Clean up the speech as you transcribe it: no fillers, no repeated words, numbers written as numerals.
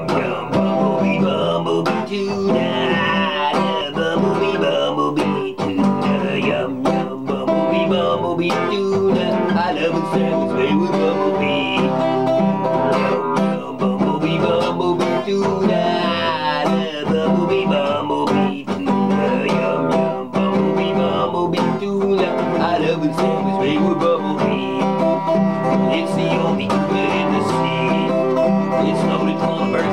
yum, yum, bumble bee tuna. Bumble bee tuna, yum, yum, bumble bee tuna. I love it sandwich made with Bumble Bee. Yum, yum, bumble bee tuna. Bumble bee tuna, yum, yum, bumble bee tuna. I love it sandwich made with Bumble Bee. It's the only tuna in the sea. It's loaded full of birds